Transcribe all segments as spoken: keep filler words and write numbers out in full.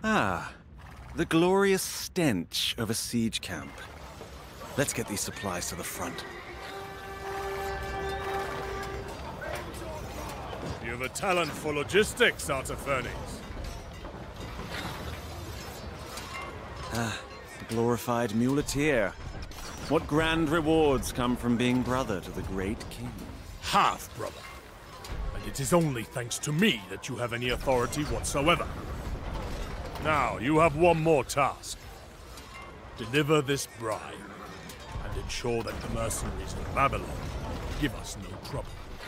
Ah, the glorious stench of a siege camp. Let's get these supplies to the front. You have a talent for logistics, Artafernes. Ah, the glorified muleteer. What grand rewards come from being brother to the great king? Half-brother. And it is only thanks to me that you have any authority whatsoever. Now, you have one more task. Deliver this bribe, and ensure that the mercenaries in Babylon give us no trouble.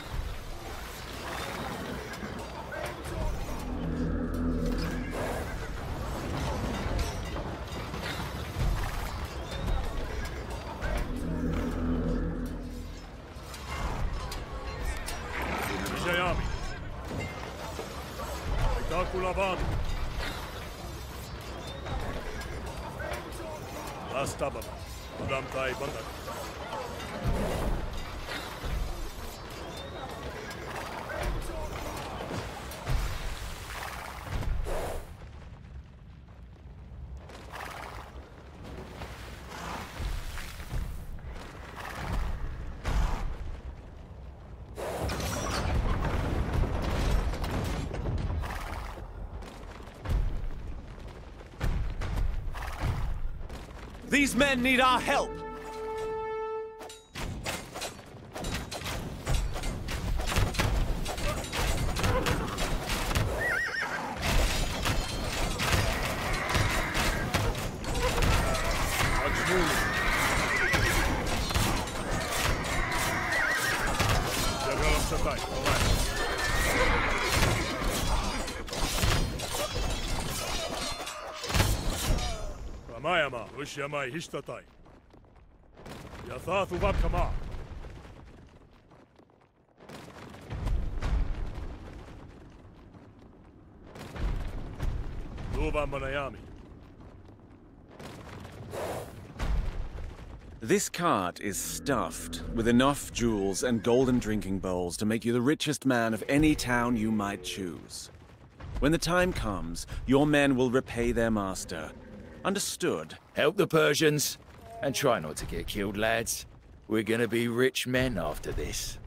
Vijayami. Itakulavani. Astababa. Udamtai Bandak. These men need our help! Ramayama, Ushyamai Hishtatai. Yathathu Vakama. Luva Manayami. This cart is stuffed with enough jewels and golden drinking bowls to make you the richest man of any town you might choose. When the time comes, your men will repay their master. Understood? Help the Persians, and try not to get killed, lads. We're gonna be rich men after this.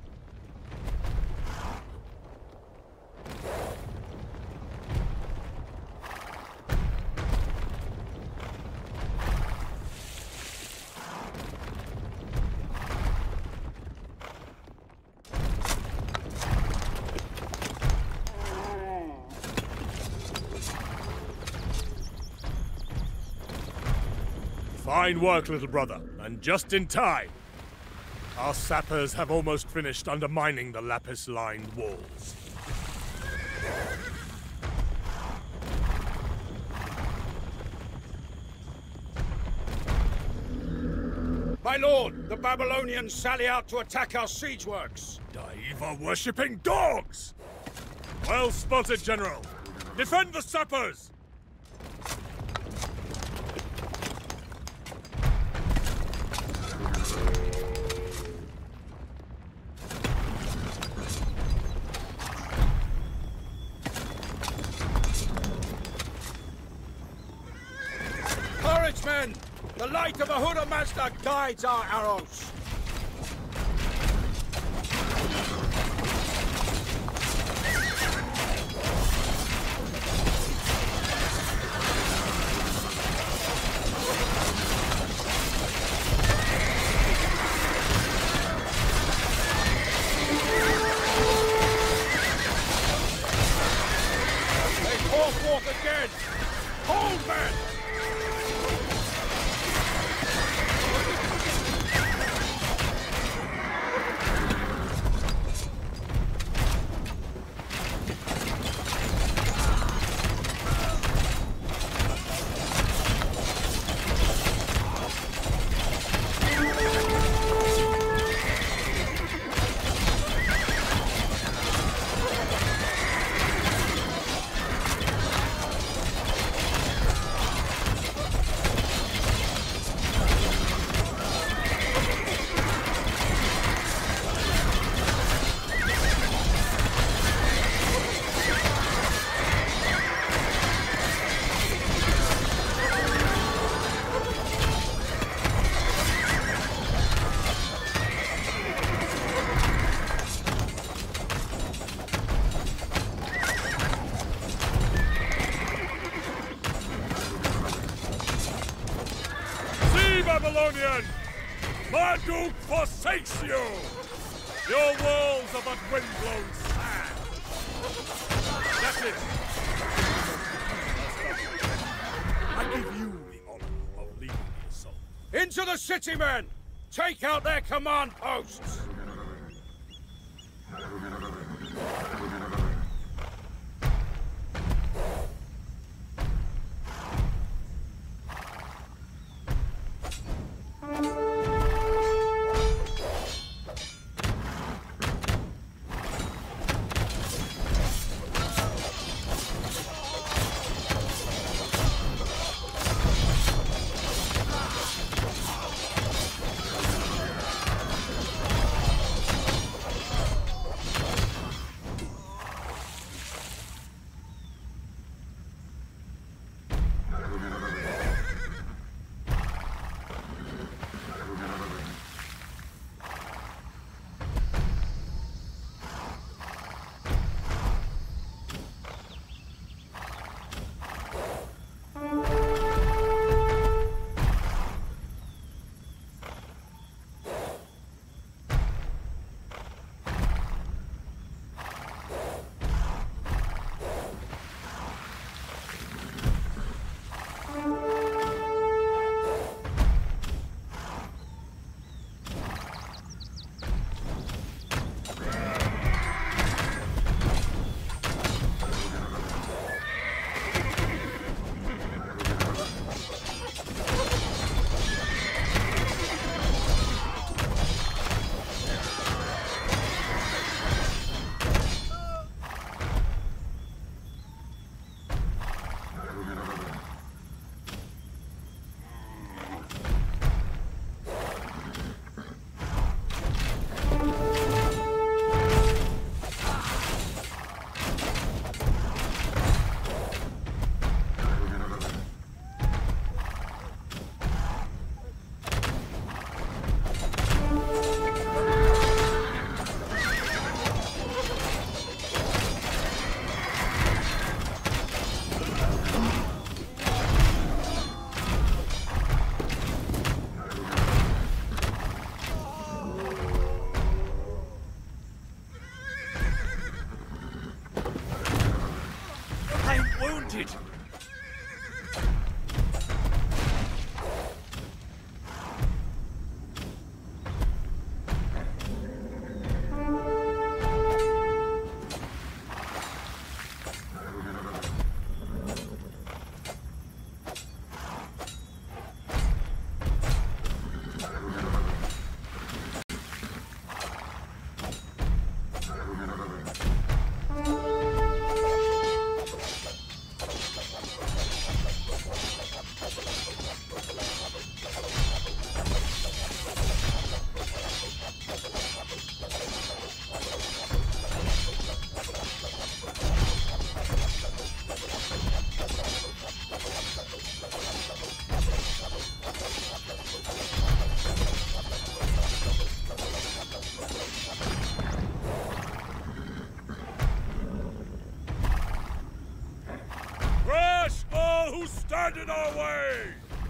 Fine work, little brother, and just in time. Our sappers have almost finished undermining the lapis-lined walls. My lord, the Babylonians sally out to attack our siege works. Daiva-worshipping dogs! Well spotted, General. Defend the sappers! Courage, men! The light of Ahura Mazda guides our arrows. They pour forth again! Hold, men! Babylonian! Marduk forsakes you! Your walls are but windblown sand! That's it! I give you the honor of leading the assault. Into the city, men! Take out their command posts! Stand in our way!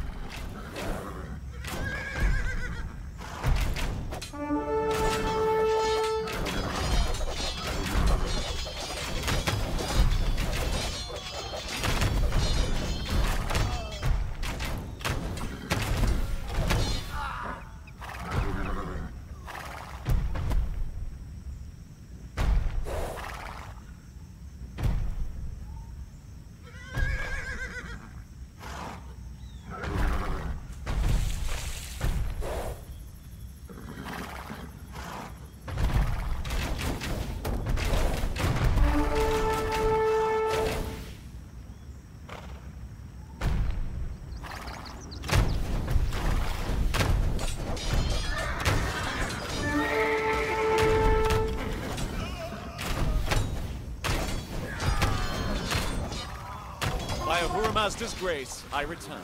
By Ahura Mazda's grace, I return.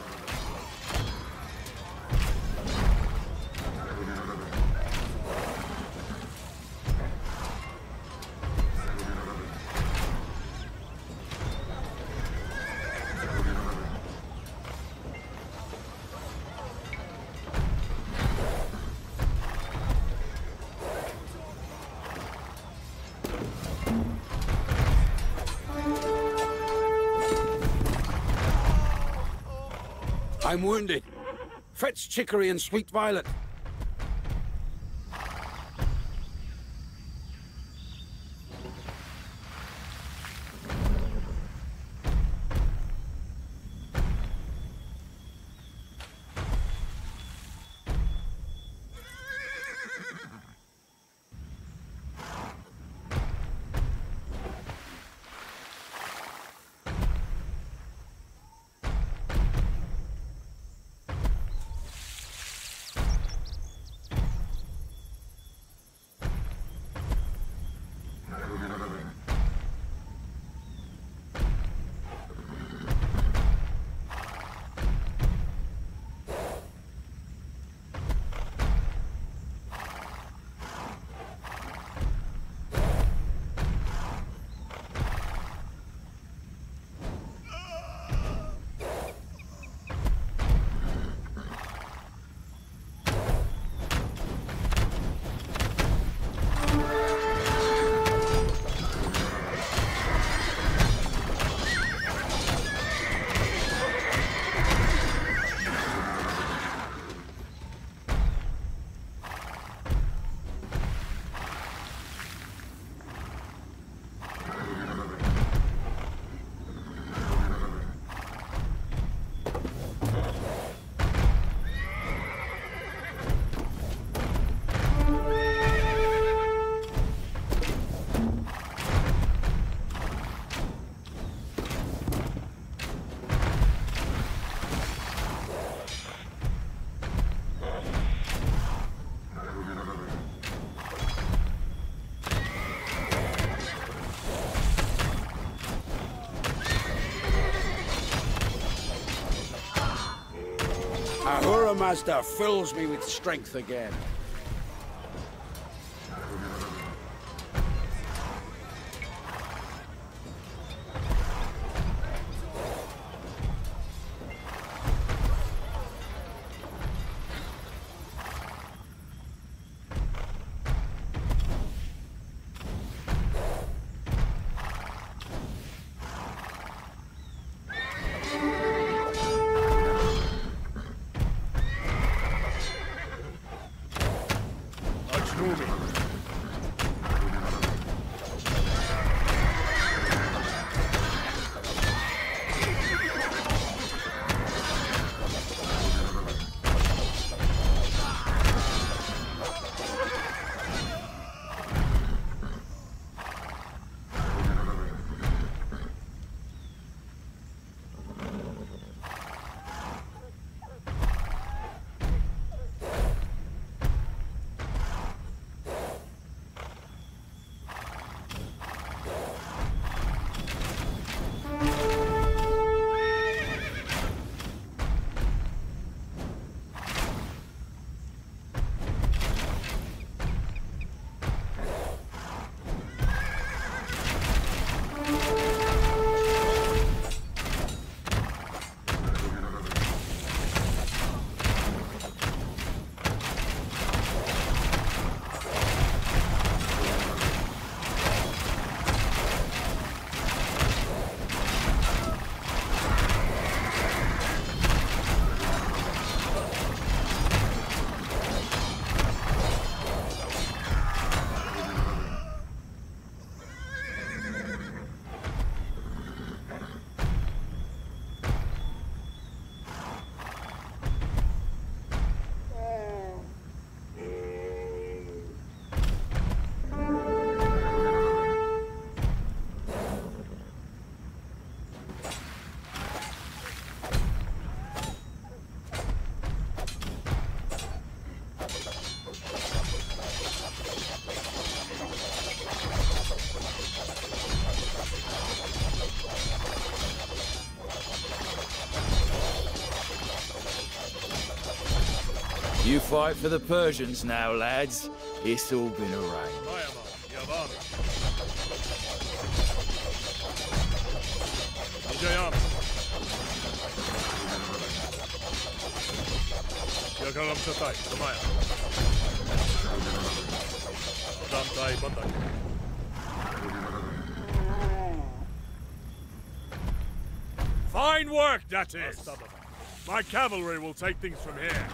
I'm wounded. Fetch Chicory and Sweet Violet. Ahura Mazda fills me with strength again. You fight for the Persians now, lads. It's all been arranged. Fine work, that is! My cavalry will take things from here.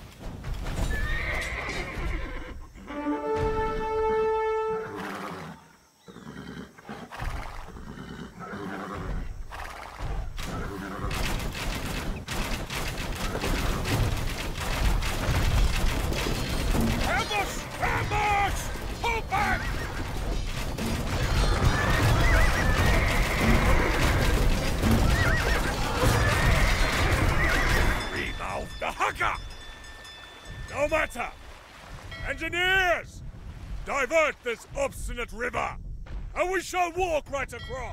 Ambush! Ambush! Pull back! Remouth the hugger! No matter! Engineers! Divert this obstinate river, and we shall walk right across!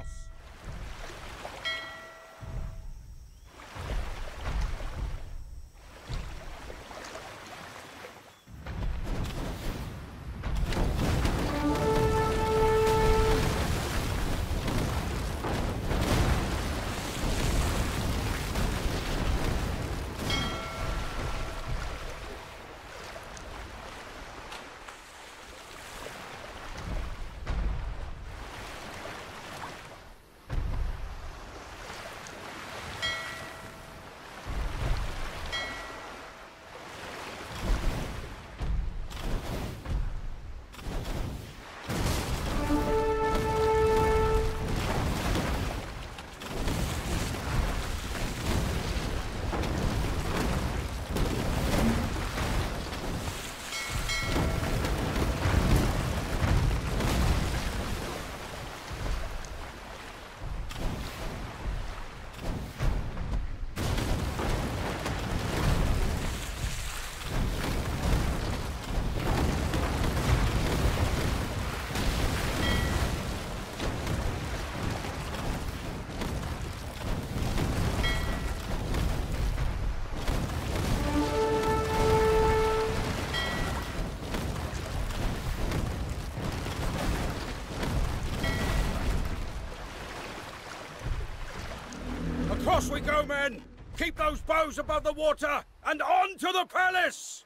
Across we go, men! Keep those bows above the water, and on to the palace!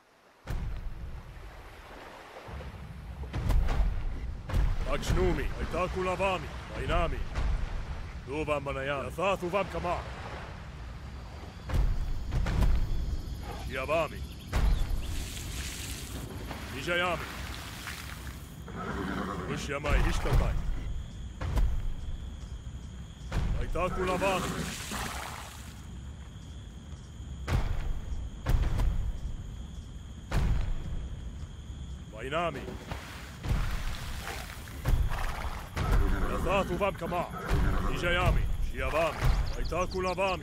Akshnumi, Aitaku Lavami, Ainami. Duvam Manayan, Athatu Vam Kamar. Shiavami. Vijayami. Ushyamai Ishtatai. Aitaku Lavami. Vainami. Nathatu Vam Kamar. Vijayami. Shiavami. Aitaku Lavami.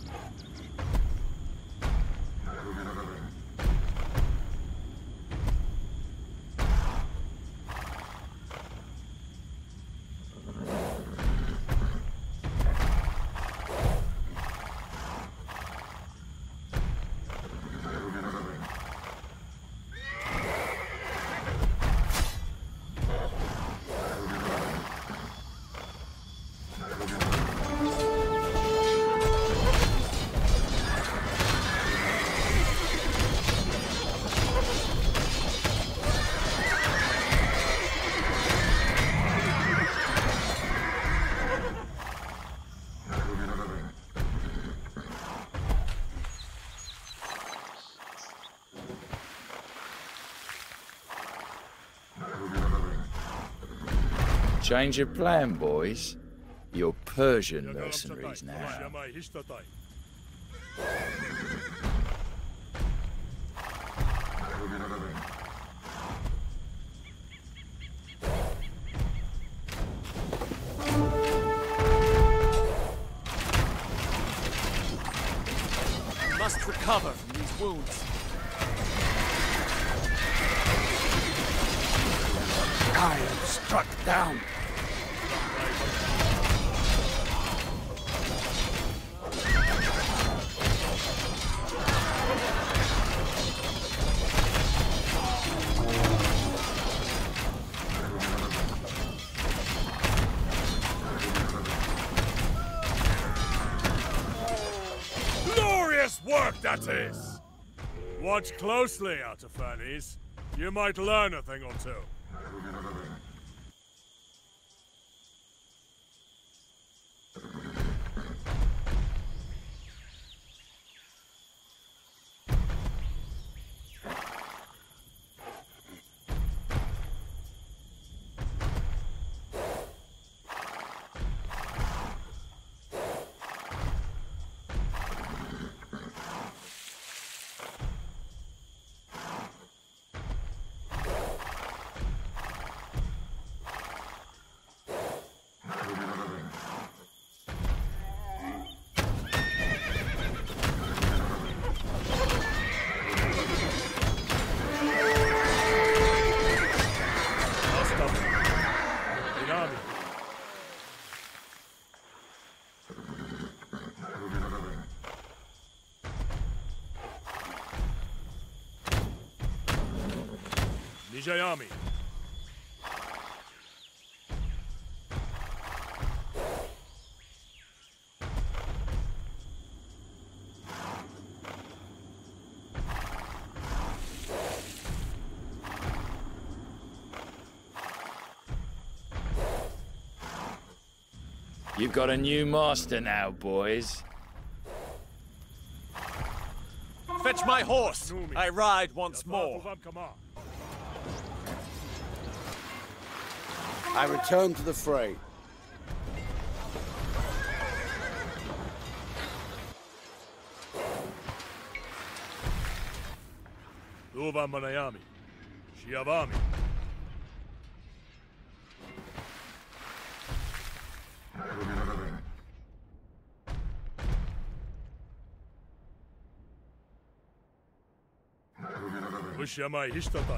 Change of plan, boys. You're Persian mercenaries now. Ushyamai Ishtatai. We must recover from these wounds. I am struck down. Glorious work, that is! Watch closely, Artaphanes. You might learn a thing or two. Nijayami. You've got a new master now, boys. Fetch my horse! I ride once more. I return to the fray. Luva Manayami. Shiavami. Wishamai Hishtatai.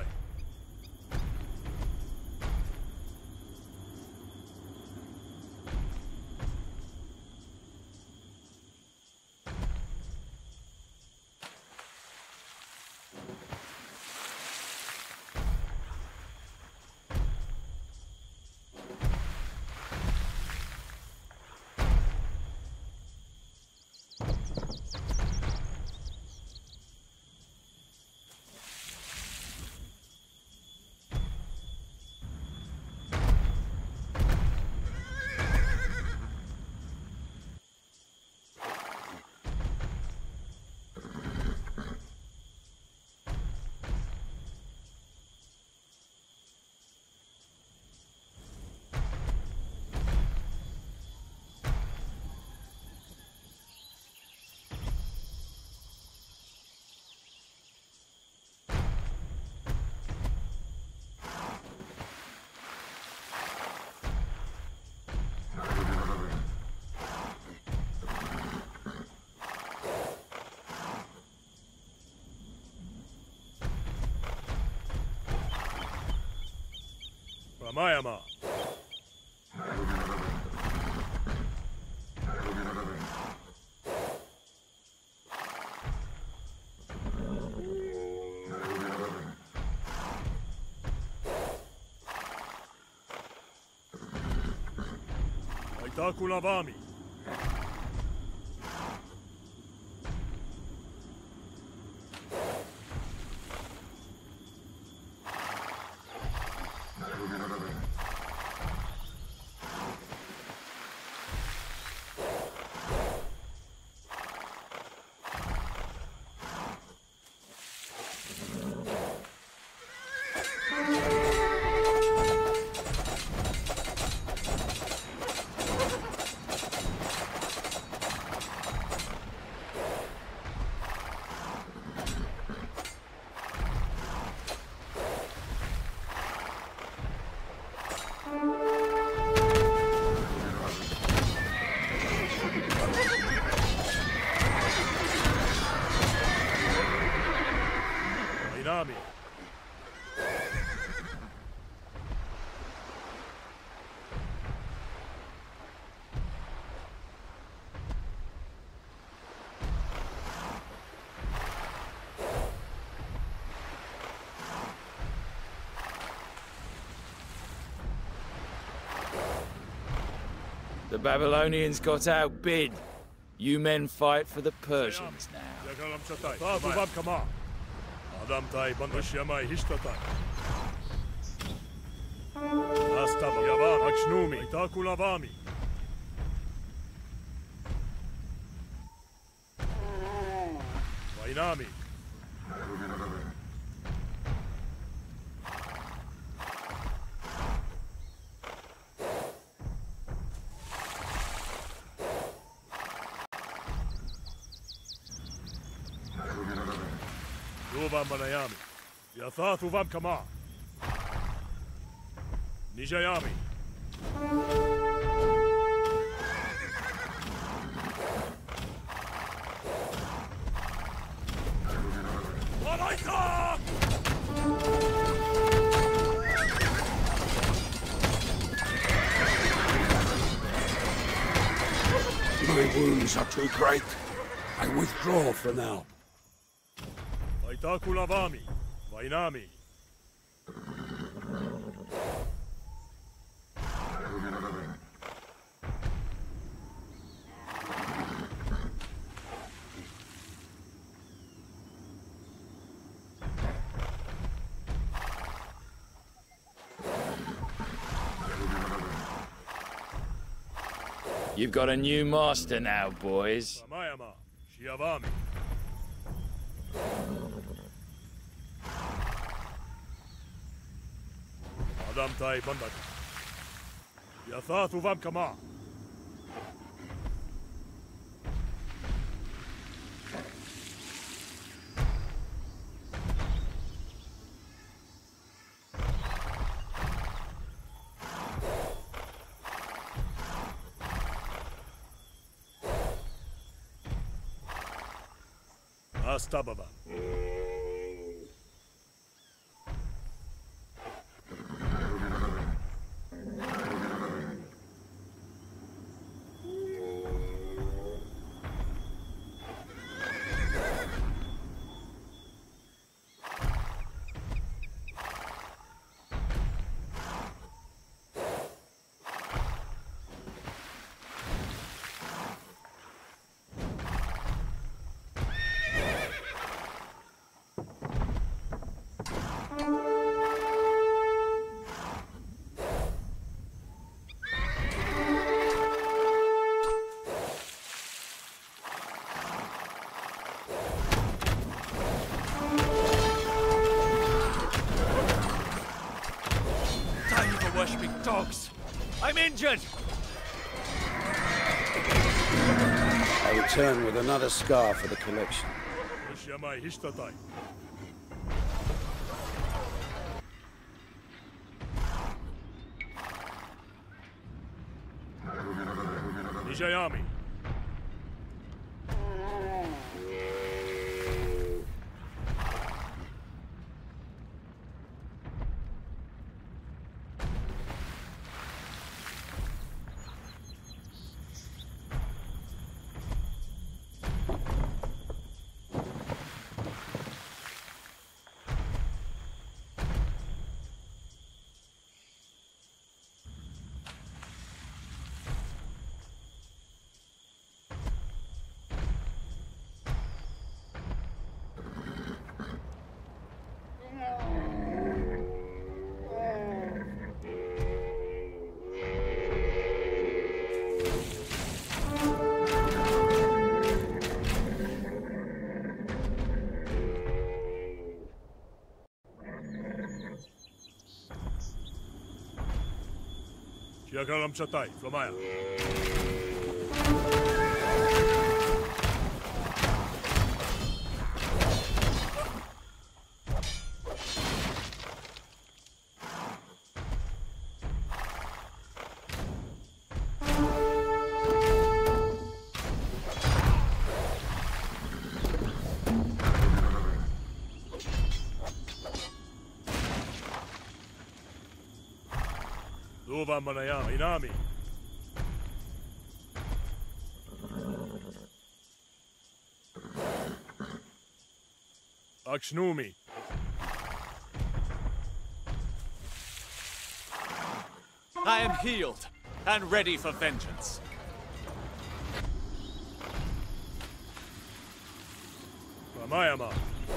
Ramayama. Aitaku Lavami. Inami. The Babylonians got outbid. You men fight for the Persians now. Adam tai bandashyamai hishtatai. Astava yavan akshnumi itaku lavami. Vainami. Luva Manayami. Yathathu Vam Kama. Nijayami. Malaika! My wounds are too great. I withdraw for now. Aitaku Lavami. Vainami. You've got a new master now, boys. Ramayama, Shiavami. Adam Tai Bandak. Yathathu Vam Kama. Astababa. Worshipping dogs! I'm injured! I return with another scar for the collection. Nishamai Hishtatai. Nijayami. Shiakaram Chatai, Flamaya. Luva Manayama, Inami. Akshnumi. I am healed and ready for vengeance. Ramayama.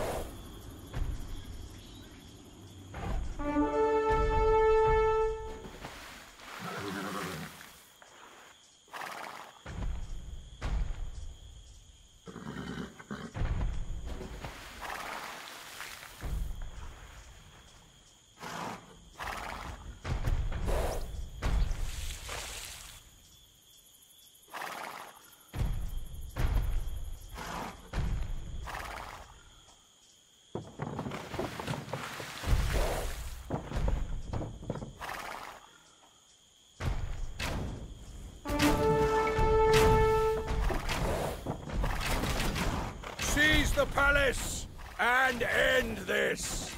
Seize the palace and end this!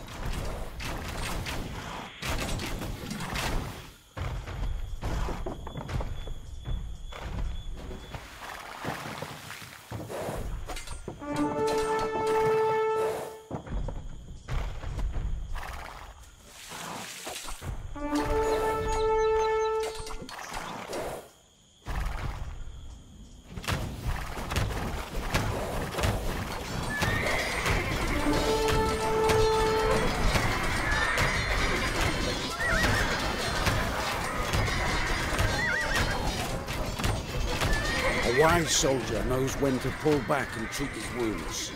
A wise soldier knows when to pull back and treat his wounds.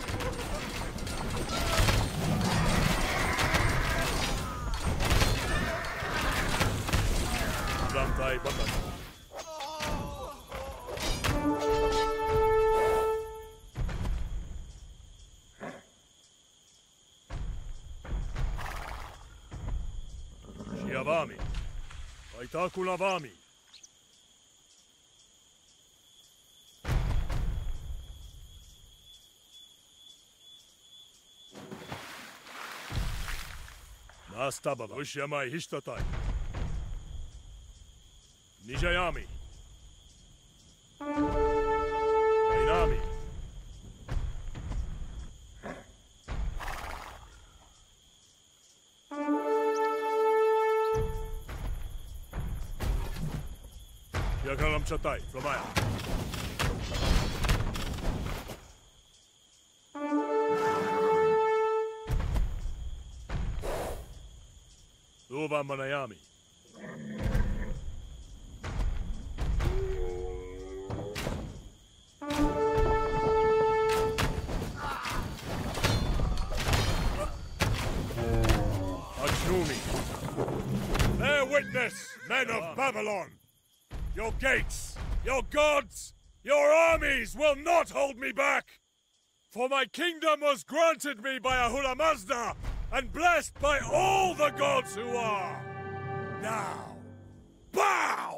Shiavami. Vaitakulavami. Nastababa. Ushyamai Hishtatai. Nijayami. Ainami. Yakalam Chatai, Flamaya. Uva Manayami. Ajnumi. Bear witness, men of Babylon! Your gates, your gods, your armies will not hold me back! For my kingdom was granted me by Ahura Mazda and blessed by all the gods who are! Now, bow!